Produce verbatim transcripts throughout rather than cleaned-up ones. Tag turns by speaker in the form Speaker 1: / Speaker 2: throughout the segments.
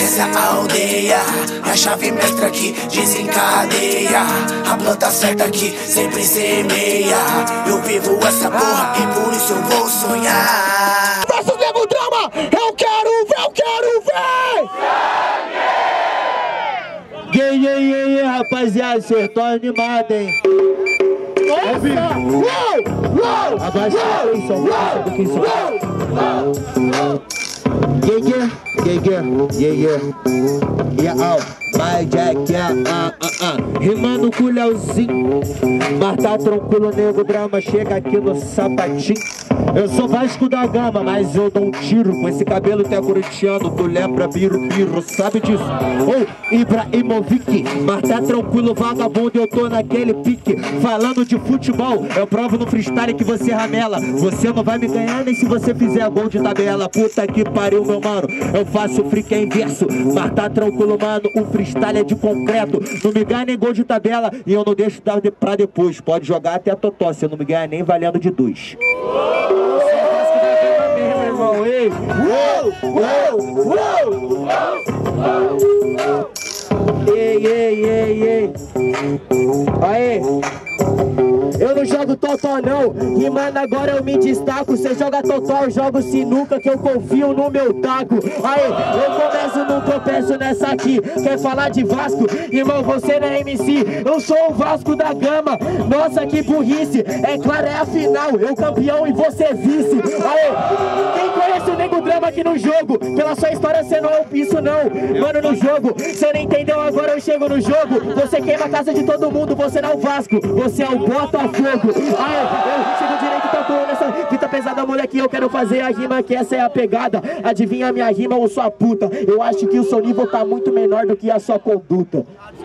Speaker 1: essa aldeia, a chave mestra aqui desencadeia. A planta certa aqui sempre semeia. Eu vivo essa porra e por isso eu vou sonhar.
Speaker 2: Versus Nego Drama, eu quero ver, eu quero ver!
Speaker 3: Yeah, yeah, yeah, yeah, rapaziada, cê tô animado, hein?
Speaker 2: Nossa! Uou! Uou!
Speaker 3: Abaixa a atenção, sabe quem sou? Yeah, yeah, yeah, yeah, yeah, yeah, yeah, oh. Vai, Jack, yeah, ah, ah, ah. Rimando com o Leozinho, mas tá tranquilo, Nego Drama, chega aqui no sapatinho. Eu sou Vasco da Gama, mas eu dou um tiro com esse cabelo até corintiano. Tu lembra, Biro, Biro, sabe disso? Ou oh, Ibrahimovic, mas tá tranquilo, vagabundo, eu tô naquele pique. Falando de futebol, eu provo no freestyle que você ramela. Você não vai me ganhar nem se você fizer gol de tabela. Puta que pariu, meu mano, eu faço freak é inverso. Mas tá tranquilo, mano, o freestyle é de concreto. Não me ganha nem gol de tabela e eu não deixo dar pra depois. Pode jogar até a totó, você não me ganha nem valendo de dois. Uou, uou, uou, uou. Ei, ei, ei, ei. Aê. Eu não jogo totó não, rimando agora eu me destaco. Cê joga totó, eu jogo sinuca que eu confio no meu taco. Aí, eu começo, não tropeço nessa aqui. Quer falar de Vasco? Irmão, você não é M C, eu sou o Vasco da Gama. Nossa, que burrice, é claro, é a final. Eu campeão e você vice. Aí, quem conhece o Nego Drama aqui no jogo? Pela sua história cê não é isso não. Mano, no jogo, cê não entendeu, agora eu chego no jogo. Você queima a casa de todo mundo, você não é o Vasco, você é o Botafogo. Aí, eu chego direito, tá com nessa fita pesada, moleque, eu quero fazer a rima, que essa é a pegada. Adivinha a minha rima ou sua puta? Eu acho que o seu nível tá muito menor do que a sua conduta.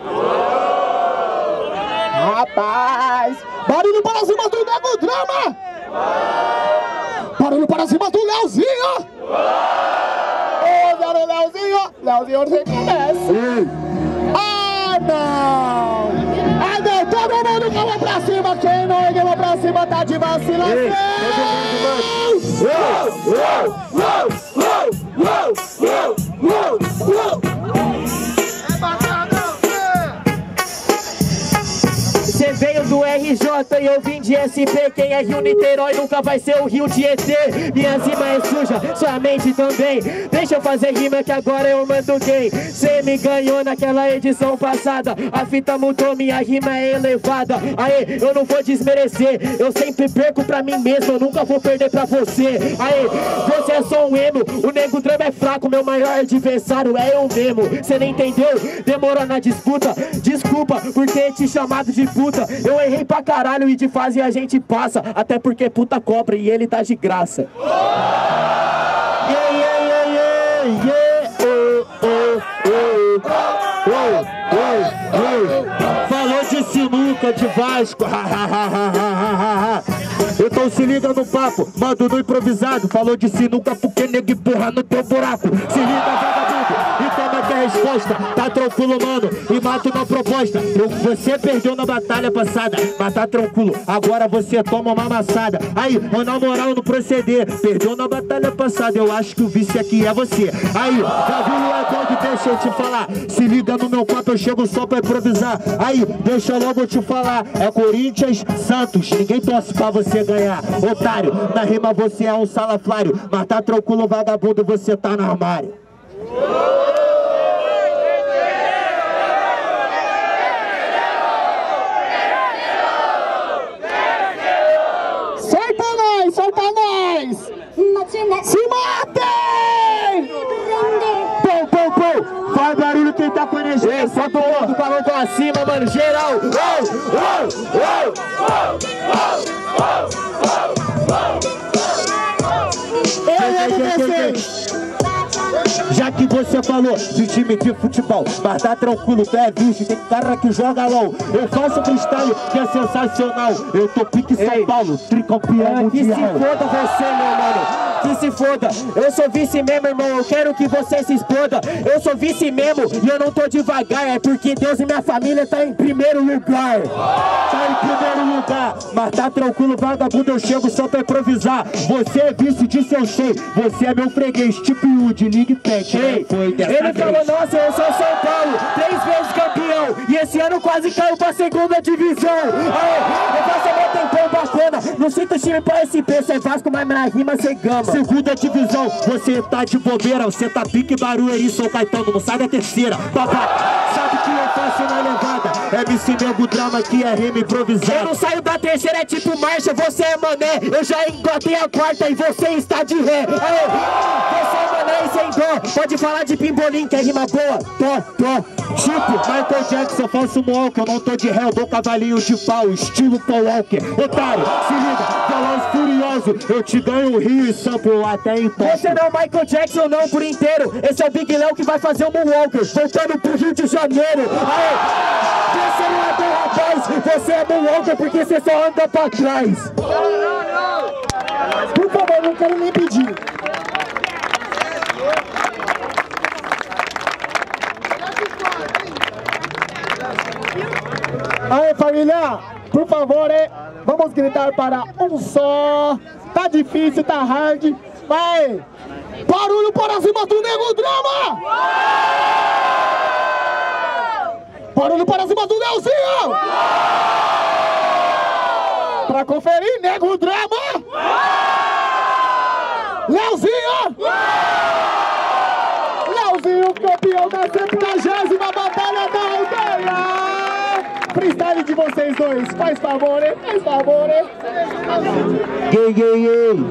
Speaker 2: Rapaz, barulho para cima do Nego Drama! Barulho para cima do Leozinho! Ô, zero Leozinho! Leozinho, você começa! Ah, não! Ah, não! Todo mundo que vai pra cima! Quem não ergue vai pra cima tá de vacilação! Uou, uou, uou, uou, uou, uou, uou!
Speaker 4: Cê veio do R J e eu vim de S P. Quem é Rio Niterói nunca vai ser o Rio de E T. Minha rima é suja, sua mente também. Deixa eu fazer rima que agora eu mando quem. Cê me ganhou naquela edição passada. A fita mudou, minha rima é elevada. Aê, eu não vou desmerecer, eu sempre perco pra mim mesmo, eu nunca vou perder pra você. Aê, você é só um emo, o Nego Drama é fraco, meu maior adversário é eu mesmo. Cê não entendeu? Demorou na disputa. Desculpa por ter te chamado de puta. Eu errei pra caralho e de fase a gente passa. Até porque puta cobra e ele tá de graça.
Speaker 3: Yeah, yeah, yeah, yeah, yeah. Oh, oh, oh. Oh, oh, oh. Falou de sinuca, de Vasco. Então se liga no papo, mando no improvisado. Falou de sinuca porque nego empurra no teu buraco. Se liga, vagabundo, e toma aqui a resposta. Tá tranquilo, mano, e mata uma proposta. Eu, você perdeu na batalha passada, mas tá tranquilo, agora você toma uma amassada. Aí, ou na moral no proceder, perdeu na batalha passada, eu acho que o vice aqui é você. Aí, Gabriel é dog, deixa eu te falar. Se liga no meu papo, eu chego só pra improvisar. Aí, deixa logo eu te falar. É Corinthians, Santos, ninguém torce pra você ganhar. Otário, na rima você é um salafrário, mas tá tranquilo, vagabundo, você tá no armário.
Speaker 2: Solta nós, solta nós! Se matem!
Speaker 4: Pô, pô, pô! Faz barulho quem tá com energia. Só todo mundo com a mão pra cima, mano, geral. Uou, uou, uou,
Speaker 3: Já que você falou de time de futebol, mas tá tranquilo, tu é bicho, tem cara que joga LOL. Eu faço freestyle que é sensacional. Eu tô pique São Paulo, tricampeão mundial.
Speaker 4: Que se foda você, meu mano. que se foda. Eu sou vice mesmo, irmão, eu quero que você se exploda. Eu sou vice mesmo e eu não tô devagar. É porque Deus e minha família tá em primeiro lugar. Tá em primeiro lugar. Mas tá tranquilo, vagabundo, eu chego só pra improvisar. Você é vice disso, eu sei. Você é meu freguês, tipo o de League Tech. Ei, ele falou, nossa, eu sou São Paulo, três vezes campeão. E esse ano quase caiu pra segunda divisão. Aê, eu faço meu tempão bacana. Não sinto time pra S P, cê é Vasco, mas na rima cê gama. Segunda divisão, você tá de bobeira. Você tá pique Barueri, sou Caetano, não sai da terceira. Babaca, sabe que eu faço na levada. M C Nego Drama que é rima improvisada. Eu não saio da terceira, é tipo marcha, você é mané. Eu já engatei a quarta e você está de ré. Aê, você é mané e sem dó. Pode falar de pimbolim, que é rima boa. Tô, tô. Tipo Michael Jackson, eu faço moonwalk. Eu não tô de ré, eu dou cavalinho de pau, estilo Paul Walker. Otário, se liga, Veloz Furioso, eu te ganho o Rio e sample até em Tóquio. Você não é Michael Jackson não por inteiro. Esse é o Big Léo que vai fazer o moonwalker, voltando pro Rio de Janeiro. Aê, você não é bom rapaz, você é moonwalker porque você só anda pra trás.
Speaker 2: Por favor, não quero nem pedir. Aí, família, por favor, hein? Vamos gritar para um só. Tá difícil, tá hard. Vai! Barulho para cima do Nego Drama! Barulho para cima do Leozinho! Pra conferir, Nego Drama! Leozinho! Leozinho, campeão da septuagésima Batalha da Aldeia! Freestyle de vocês dois, faz favor, hein? Faz favor, hein?
Speaker 4: Gay, gay, gay.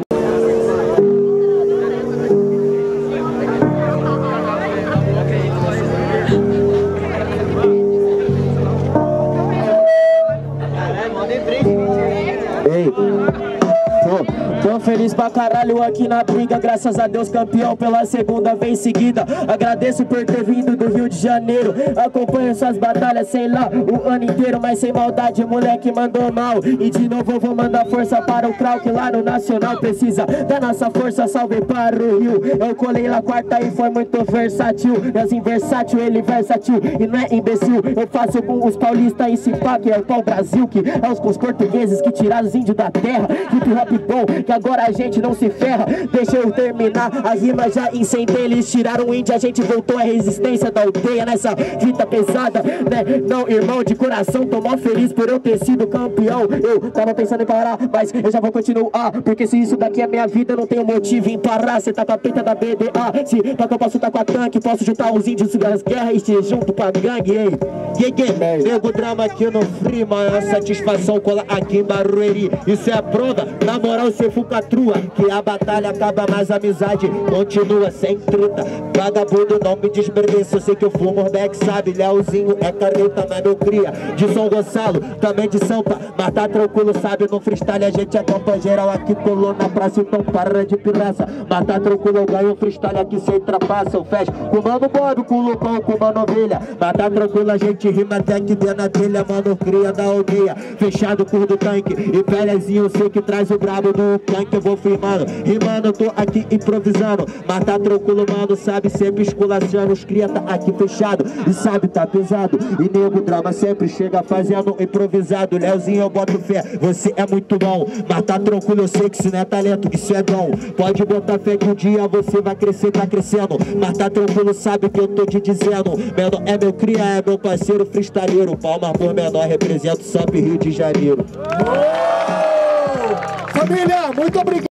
Speaker 4: Ei, tô, tô feliz pra caralho aqui na briga. Graças a Deus campeão pela segunda vez seguida. Agradeço por ter vindo do Rio de Janeiro. Acompanho suas batalhas, sei lá, o ano inteiro. Mas sem maldade, moleque mandou mal. E de novo eu vou mandar força para o Krauk lá no Nacional. Precisa da nossa força, salve para o Rio. Eu colei lá quarta e foi muito versátil. Assim, versátil, ele versátil e não é imbecil. Eu faço com os paulistas e Cipá, que é o pau Brasil. Que é os com os portugueses que tiraram os índios da terra. Hip hop bom, que agora a gente não se ferra. Deixa eu terminar, a rima já incendei. Eles tiraram o índio, a gente voltou à resistência da aldeia nessa fita pesada, né? Não, irmão, de coração, tô mó feliz por eu ter sido campeão. Eu tava pensando em parar, mas eu já vou continuar. Porque se isso daqui é minha vida, eu não tenho motivo em parar. Cê tá com a peita da B D A, se pra que eu posso tá com a tanque, posso juntar os índios das guerras e se junto pra gangue, ei. Yeah, yeah. Nego Drama aqui no Free, maior satisfação colar aqui em Barueri. Isso é a prova, na moral cê fucatrua, que a batalha acaba, mas a amizade continua sem treta. Vagabundo não me desmereça, eu sei que eu fumo, Morbeck sabe. Leozinho é careta, mas meu cria de São Gonçalo, também de Sampa, mas tá tranquilo, sabe, no freestyle a gente é campa geral. Aqui colou na praça, então para de pirraça. Mas tá tranquilo, eu ganho um freestyle aqui, cê ultrapassa. Eu fecho com o mano Bob, com o Lupão, com o mano Ovelha. Mas tá tranquilo, a gente rima até que dê na telha, mano, cria da aldeia. Fechado com o do tanque e velhazinho, eu sei que traz o brabo do tanque. Eu vou firmando, rimando, eu tô aqui improvisando. Mas tá tranquilo, mano, sabe, sempre esculachando. Os cria tá aqui fechado e sabe, tá pesado. E Nego Drama sempre chega fazendo improvisado. Leozinho, eu boto fé, você é muito bom. Mas tá tranquilo, eu sei que isso não é talento, isso é dom. Pode botar fé que um dia você vai crescer, tá crescendo. Mas tá tranquilo, sabe que eu tô te dizendo. Menor é meu cria, é meu parceiro freestyleiro. Palmas por menor, represento Sampa e Rio de Janeiro.
Speaker 2: Família, muito obrigado.